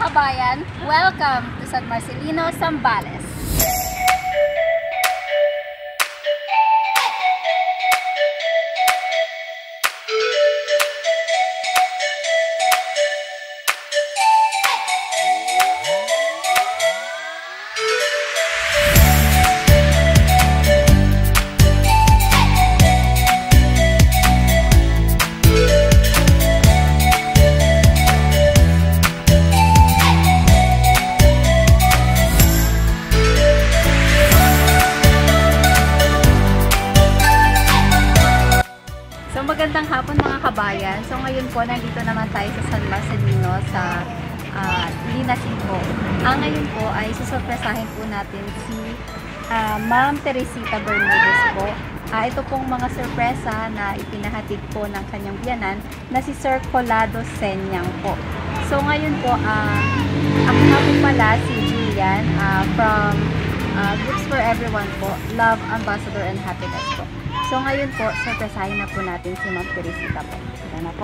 kabayan, welcome to San Marcelino, Zambales. Magandang hapon mga kabayan. So ngayon po, nandito naman tayo sa San Marcelino sa Linas po. Ngayon po ay susurpresahin po natin si Ma'am Teresita Bermudez po. Ito pong mga sorpresa na ipinahatid po ng kanyang biyanan na si Sir Collado Shenyang po. So ngayon po, ako nga po pala si Julian from Gifts for Everyone po, Love, Ambassador, and Happiness po. So ngayon po, surpresahin na po natin si Ma'am Teresita po. Ayan na po.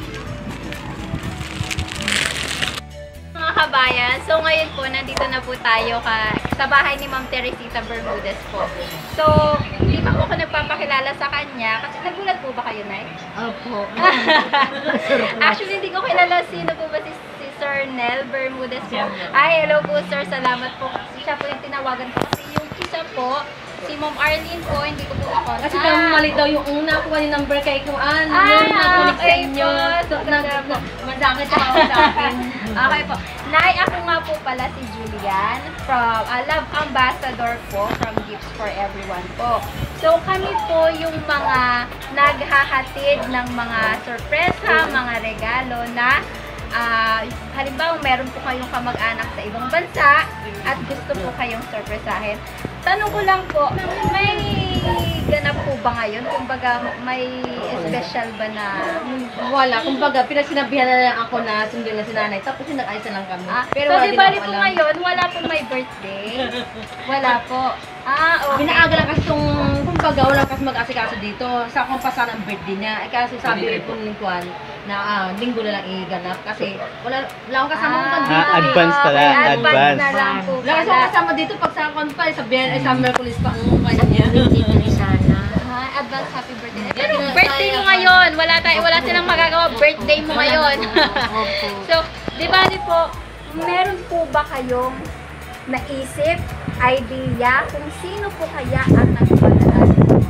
Mga kabayan, so ngayon po, nandito na po tayo sa bahay ni Ma'am Teresita Bermudez po. So, hindi pa po ako nagpapakilala sa kanya. Kasi nagulat po ba kayo, Nay? Opo. Actually, hindi ko kilala sino po ba si Sir Nel Bermudez po. Ay, hello po sir, salamat po. Siya po yung tinawagan ko. Kasi yung isa po, si Ma'am Arlene po, hindi ko po ako. Kasi mali daw yung nakuha ni number kay kung ano, yung nakulik sa inyo. So, masakit ako sa akin. Okay po. Nay, ako nga po pala si Julian from Love Ambassador po from Gifts for Everyone po. So, kami po yung mga naghahatid ng mga sorpresa, mga regalo na halimbawa meron po kayong kamag-anak sa ibang bansa at gusto po kayong sorpresahin. Tanong ko lang po, may ganap po ba ngayon? Kumbaga, may special ba na? Wala. Kumbaga, pinagsinabihan na lang ako na sundin na si nanay. Tapos nag-ayos na lang kami. Pero so, di bali po ngayon, wala po may birthday? Wala po. Okay. Binaaga lang kasi itong, kumbaga, wala kasi mag-asikaso dito. Sa akong pasan ang birthday niya. Kasi sabi ko nung na linggo na lang iganap. Kasi wala akong kasama kong dito. Advance pala. Advance na lang po pala. Wala kasi akong kasama dito pag sa akong pa. Sabihan ay sa Merkulis pa ang kanya. Advance happy birthday. Pero birthday mo ngayon. Wala silang magagawa. Birthday mo ngayon. So, di ba po, meron po ba kayong naisip, idea kung sino po kaya ang nagpadala?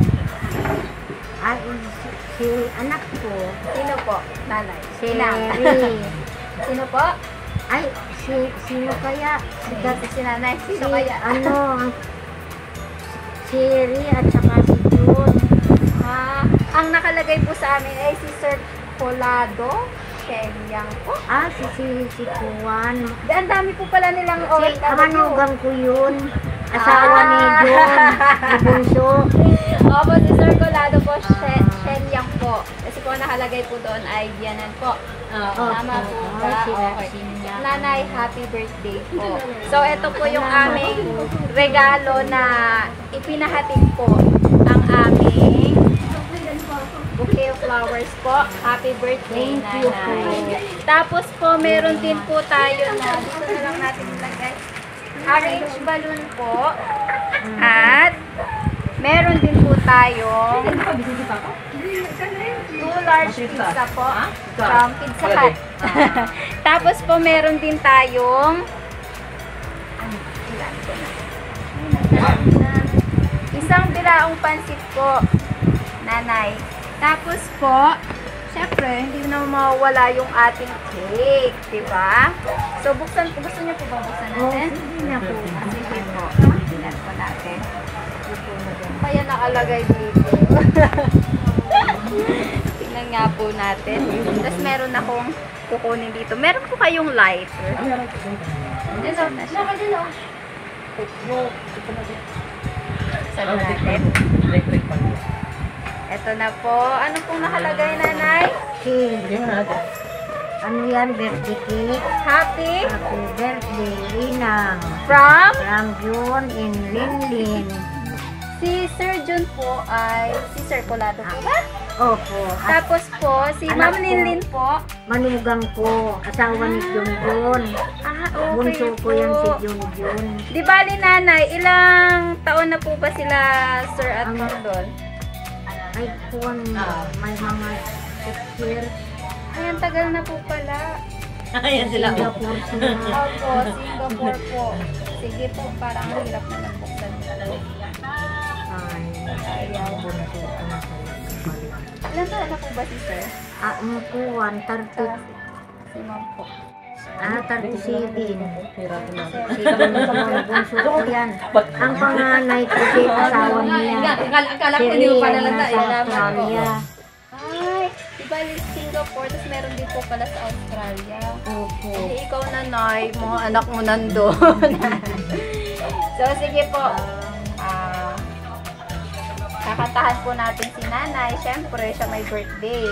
Si anak ko. Sino po? Nanay. Sino po? Ay, sino kaya? Si nanay. Sino kaya? Si Ri at saka si Jun. Ang nakalagay po sa amin ay si Sir Collado Shenyang po. Si Kuwan. Ang dami po pala nilang Manugang ko yun. Asawa ni Jun. Si Bunso. Opo, si Sir Collado po Shenyang po. Kasi po nakalagay po doon ay biyanan po. Tama po ba? Okay. Nanay, happy birthday po. So, ito po yung aming regalo na ipinahatid po ang aming bouquet of flowers po. Happy birthday, Nanay. Tapos po, meron din po tayo na dito na lang natin ilagay. Orange balloon po. At meron din po tayong 2 large pizza po from Pizza Hut. Tapos po meron din tayong isang biraong pansit po, Nanay. Tapos po, syempre, hindi na mawawala yung ating cake, diba? So, gusto niyo po ba buksan natin? Hindi na po. Sige po. Tingnan po natin. Kaya nakalagay dito. Tingnan nga po natin. Tapos meron akong kukunin dito. Meron po kayong lighter. Ito na siya. Saan natin? Ito na po. Ano pong nakalagay, Nanay? Ano yan? Birthday cake. Happy Birthday, Inang. From June in Linlin. Si Sir Jun po ay si Sir Collado po ba? Opo. At Tapos po, si Anak Ma'am ko. Linlin po. manugang ko, asawa ni Junjun. Okay Bunso ko yan si po. Junjun. Di bali nanay, ilang taon na po ba sila Sir at Ang- Ma'am doon? Ay, kuwan, may mga 6 years. Ay, ang tagal na po pala. Ayan sila. Singapore sila. Opo, Singapore po. Sige po, parang hirap na buksan nito. Ay, Ayaw. bunso ko na sa Ilan taon na po ba si Sir? kuwan, 30. Si Ma'am po. 37. Bunso ko yan. Ang panganay ko si asawa niya. Akala Si ko hindi mo pa Rian nalata. nasa Australia. Ay, di bali Singapore, tapos meron din po pala sa Australia. Opo. Hindi ikaw nanay, mga anak mo nandun. So, sige po. Kakantahan po natin si nanay. Siyempre, siya may birthday.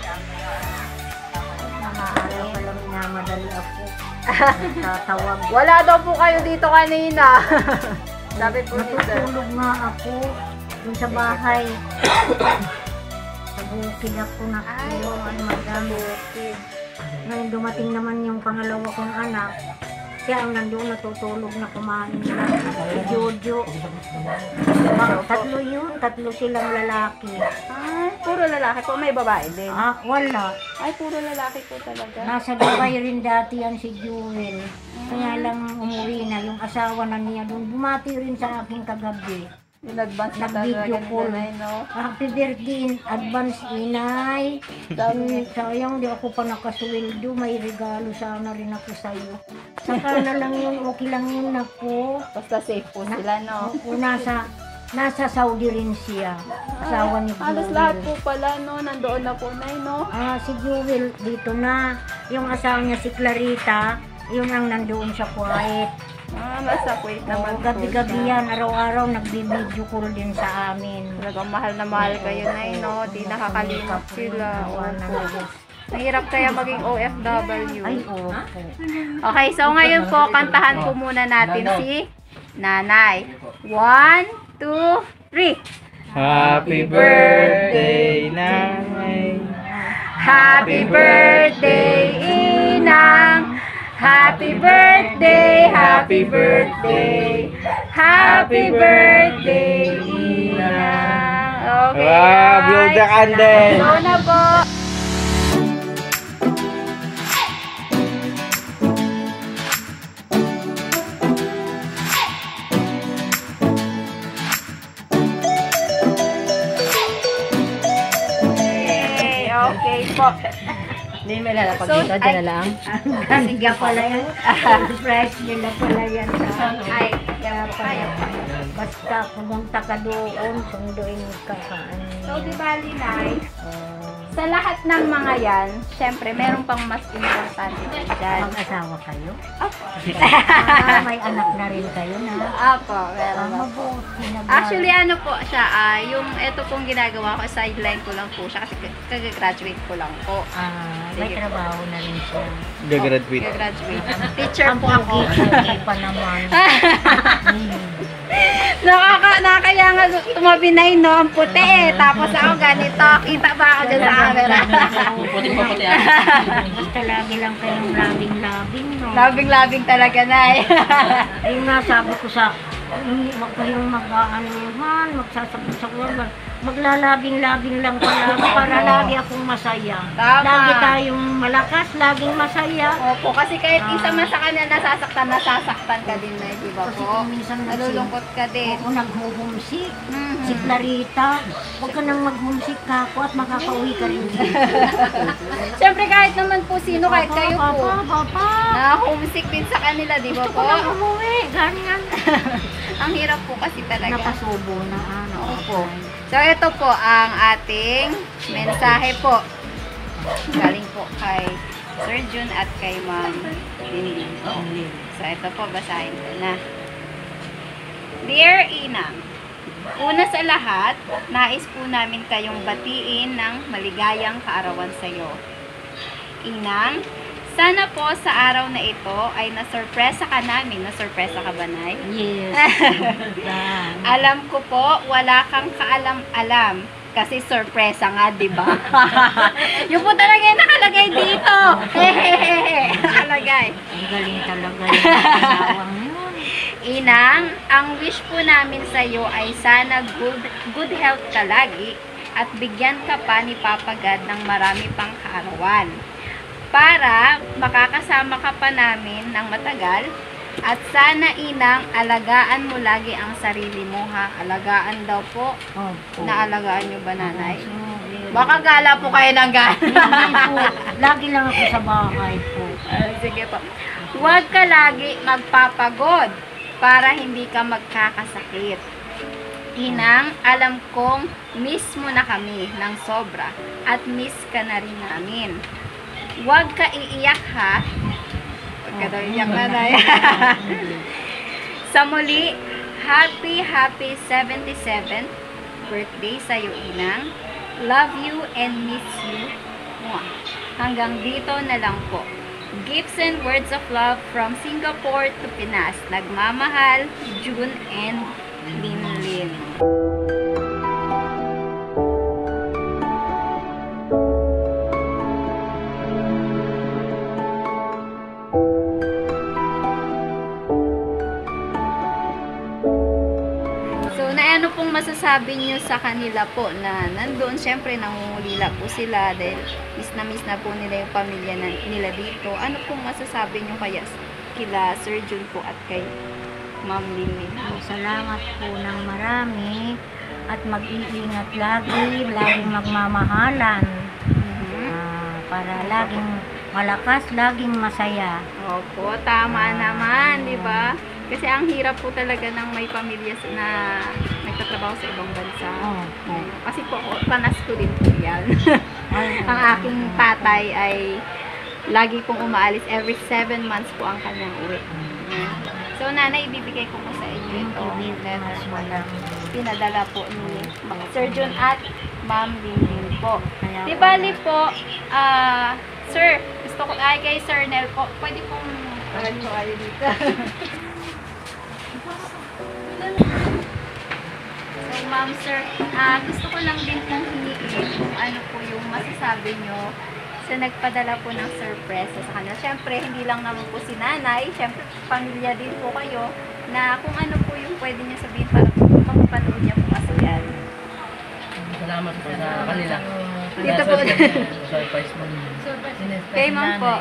Ayaw pa lang na madali ako. Tatawag. Wala daw po kayo dito kanina. Sabi po ni Sir. Natutulog nga ako dun sa bahay. Sa bukid ako na Ay, madami. okay. Ngayon dumating naman yung pangalawa kong anak. Siya ang nandoon natutulog na kumain na. Si Jojo. Tatlo silang lalaki. Ay, puro lalaki po. May babae din. Wala. Ay, puro lalaki po talaga. Nasa Dubai rin dati yan si Jewel. Kaya lang umuwi na yung asawa na niya doon. Bumati rin sa akin kagabi. In advance na talaga Nag-video ni call. nanay, no? Happy birthday in advance, inay. Sayang, di ako pa nakasweldo. May regalo sana rin ako sa'yo. Saka na lang yun, okay lang yun ako. Basta safe po sila, no? Ako nasa Saudi rin siya. Asawa ni Halos lahat Jewel. po pala, no? Nandoon na po, nay, no? Si Jewel dito na. Yung asawa niya si Clarita, yun ang nandoon sa Kuwait. Nasa Kuwait naman po Gabi-gabi siya. yan, araw-araw nagbibideo call din sa amin. Talagang mahal na mahal kayo, nay, no? Di nakakalimot sila. Iwanan Opo. ako. Mahirap kaya maging OFW. Ay, opo. Okay, so ngayon po, kantahan po muna natin si Nanay. 1, 2, 3. Happy birthday, Nanay. Happy birthday, Inang! Happy birthday, happy birthday, happy birthday, Inang! Okay, Wow, blow the guys. candle. Blow na po! Okay po. Hindi may lalapag So, dito. Diyan na lang. Kasiga pala yan. Fresh nila pala yan. Ay, kaya pa. Basta pumunta ka doon, sunduin ka. So, di ba, Linay? Sa lahat ng mga yan, syempre, meron pang mas importante dyan. Mag-asawa kayo? Apo. May anak na rin kayo na. Apo, meron na po. Mabuti na ba? Actually, ano po siya, yung ito pong ginagawa ko, sideline ko lang po siya kasi kag-graduate ko lang po. May Sige. trabaho na rin siya. Gagraduate. Kag-graduate. Teacher Ang po ako. pogi pa naman. Nakakaya nga tumabi na yun, no? Ang puti eh. Tapos ako ganito. Kita ba ako dyan sa camera? Puti. Basta lagi lang kayong labing-labing, no? Labing-labing talaga na eh. Ayun nga, sabi ko sa, huwag kayong mag-aanuhan, magsasabot-sabot, maglalabing-labing lang palagi para lagi akong masaya. Tama. Lagi tayong malakas, laging masaya. Opo, kasi kahit isa man sa kanila nasasaktan ka din na, di ba Kasi po? kung minsan Nalulungkot ka din. Oo, nag-homesick. Mhm. Si Clarita, huwag ka nang mag-homesick ka ako at makakauwi ka rin dito. Siyempre kahit naman po sino, kahit kayo po, Papa. na homesick din sa kanila, di ba Gusto po? ko nang umuwi. Ganyan. Ang hirap po kasi talaga. Napasubo na, ano. Opo. So, ito po ang ating mensahe po. Galing po kay Sir Jun at kay Ma'am Linlin. So, ito po, basahin ko na. Dear Inang, una sa lahat, nais po namin kayong batiin ng maligayang kaarawan sa iyo. Inang, sana po sa araw na ito ay nasurpresa ka namin. Nasurpresa ka ba, Nay? Yes. Alam ko po, wala kang kaalam-alam Kasi sorpresa nga, di ba? Yung po talaga yung nakalagay dito. Nakalagay. Ang galing talaga yung asawang yun. Inang, ang wish po namin sa iyo ay sana good health ka lagi at bigyan ka pa ni Papa God ng marami pang kaarawan. Para makakasama ka pa namin ng matagal. At sana, Inang, alagaan mo lagi ang sarili mo, ha? Alagaan daw po. Opo. Naalagaan nyo ba, nanay? So, Baka gala po kayo ng gala. hindi po. Lagi lang ako sa bahay po. Sige po. Huwag ka lagi magpapagod para hindi ka magkakasakit. Inang, alam kong miss mo na kami ng sobra at miss ka na rin namin. Huwag ka iiyak, ha? Huwag ka daw iiyak, nanay. Sa muli, happy 77th birthday sa iyo, Inang. Love you and miss you. Mwah. Hanggang dito na lang po. Gifts and words of love from Singapore to Pinas. Nagmamahal, June and Linlin. Ano pong masasabi niyo sa kanila po na nandoon, syempre nangungulila po sila dahil miss na po nila yung pamilya nila dito. Ano pong masasabi niyo kaya kila Sir Jun po at kay Ma'am Linlin? Salamat po ng marami at mag-iingat lagi, laging magmamahalan. Para laging malakas, laging masaya. Opo, tama naman, di ba? Kasi ang hirap po talaga ng may pamilya na nagtatrabaho sa ibang bansa. Opo. Kasi po, panas ko din po yan. Ang aking tatay ay lagi pong umaalis. Every 7 months po ang kanyang uwi. So, nanay, ibibigay ko po sa inyo ito. Pinadala po ni Sir Jun at Ma'am Linlin po. Di bali po, sir, gusto ko ay kay Sir Nel po. Pwede pong dito. So, ma'am, sir, gusto ko lang din pong hiniin kung ano po yung masasabi nyo sa nagpadala po ng surprise sa kanila. Siyempre, hindi lang naman po si nanay, siyempre, pamilya din po kayo, na kung ano po yung pwede nyo sabihin para po magpanood niya po kasi yan. Salamat po sa kanila. Dito po. Surprise mo. Kay ma'am po.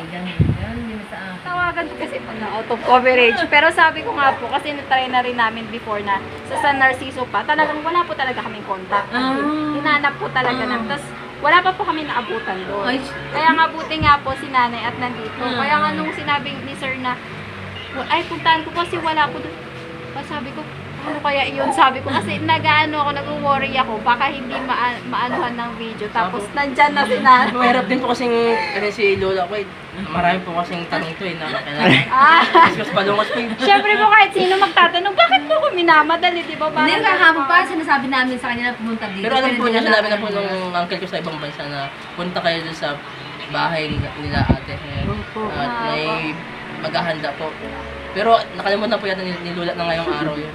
Tawagan ko kasi pag na-out of coverage. Pero sabi ko nga po, kasi natry na rin namin before na sa San Narciso pa, talagang wala po talaga kaming contact. Hinanap po talaga lang. Tapos, wala pa po kami naabutan doon. Kaya nga buti nga po si nanay at nandito. Kaya nga nung sinabi ni sir na, ay puntahan ko kasi wala po doon. Sabi ko, ano kaya iyon? Sabi ko kasi nag-worry ako, baka hindi maanuhan ng video. Tapos nandyan na si nanay. Mahirap din po kasing si Lola ko eh. Marami po kasing tanong to eh na kailangan. Mas palungas po yun. Siyempre po kahit sino magtatanong, bakit po ko minamadali, di ba? Hindi, kahapon pa, sinasabi namin sa kanila pumunta dito. Pero alam po niya, sinabi na po nung uncle ko sa ibang bansa na punta kayo dun sa bahay nila ate. At may maghahanda po. Pero nakalimutan po yata ni Lola na ngayong araw yun.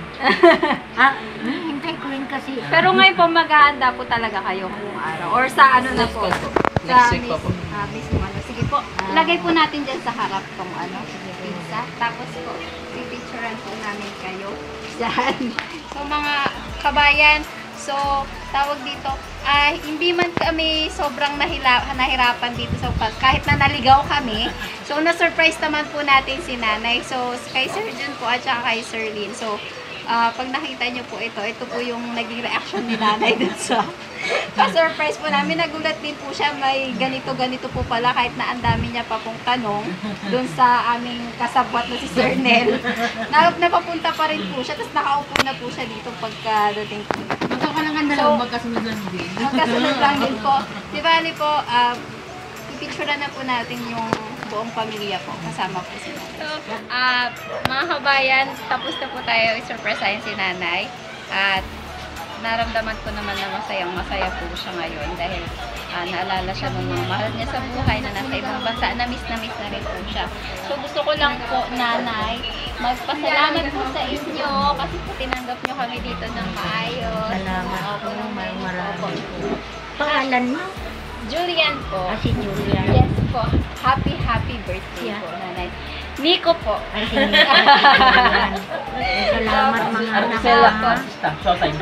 Hintay ko rin kasi. Pero ngayon po maghahanda po talaga kayo ngayong araw. Or sa ano na po? Next week pa po. Mismo ano. Sige po, lagay po natin dyan sa harap tong ano, pizza. Tapos po, pipicturean po namin kayo dyan. So mga kabayan, so tawag dito, hindi man kami sobrang nahirapan dito sa kahit na naligaw kami. So na-surprise naman po natin si nanay. So kay Sir Jun po at saka kay Sir Lin. So pag nakita nyo po ito po yung naging reaction ni nanay dun sa surprise po namin. Nagulat din po siya, may ganito po pala kahit na ang dami niya pa pong tanong dun sa aming kasabwat na si Sir Nel. Napapunta pa rin po siya, tapos nakaupo na po siya dito pagkadating po. Magkakalangan na lang, magkasunod lang din. Magkasunod lang din po. Di bali po, ipicturean na po natin yung buong pamilya po, kasama po si nanay. So, mga kabayan, tapos na po tayo i-surprisein si nanay. At naramdaman ko naman na masaya po siya ngayon dahil naalala siya ng mga mahal niya sa buhay na nasa ibang bansa. Na miss na rin po siya. So, gusto ko lang po, nanay, magpasalamat po sa inyo kasi po tinanggap nyo kami dito ng maayos. Salamat Opo, po, ng marami po. Pangalan mo? Julian po. Si Julia. Yes po. Happy birthday Yeah. po, nanay. Nico po. Si Julian. Salamat mga anak Arcela, ha. showtime.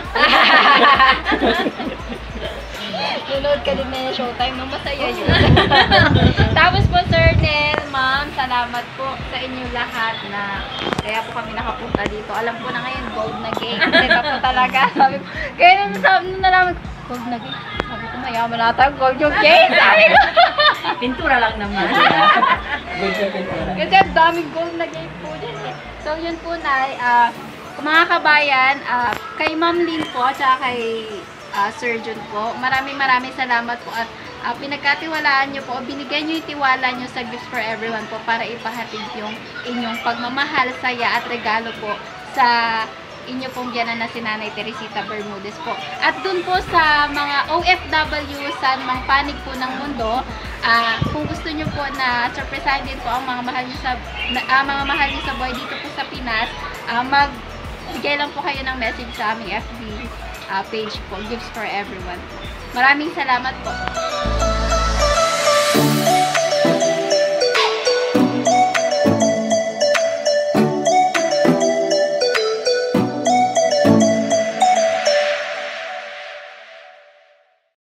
Tunod ka din na showtime nung masaya yun. Tapos po, Sir Nel, Ma'am, salamat po sa inyo lahat na kaya po kami nakapunta dito. Alam ko na ngayon, gold na game. Kasi po talaga. Sabi ko, kaya nung nalaman ko, gold na game. Sabi ko, mayaman nata, gold yung game. Sabi ko. Pintura lang naman. Good job, pintura. Kasi ang daming gold na game po dyan eh. So, yun po, Nay. Mga kabayan, kay Ma'am Lynn po, at kay Sir Jun po, maraming salamat po at pinagkatiwalaan nyo po, binigay nyo yung tiwala nyo sa Gifts for Everyone po para ipahatid yung inyong pagmamahal, saya at regalo po sa inyo pong biyanan na si Nanay Teresita Bermudez po. At dun po sa mga OFW sa mga panig po ng mundo, kung gusto nyo po na surprisehin din po ang mga mahal nyo sa buhay dito po sa Pinas, magbigay lang po kayo ng message sa aming FB page po, Gifts for Everyone. Maraming salamat po.